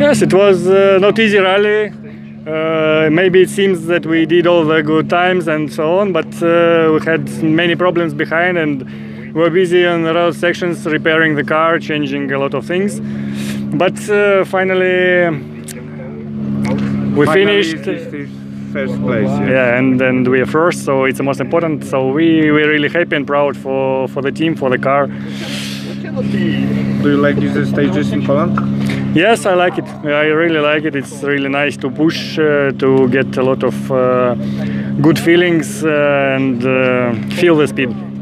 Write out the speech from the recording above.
Yes, it was not easy rally. Maybe it seems that we did all the good times and so on, but we had many problems behind, and we were busy on the road sections repairing the car, changing a lot of things. But finally we finished. First place. Yes. Yeah, and we are first, so it's the most important. So we're really happy and proud for the team, for the car. Do you like these stages in Poland? Yes, I like it. I really like it. It's really nice to push, to get a lot of good feelings and feel the speed.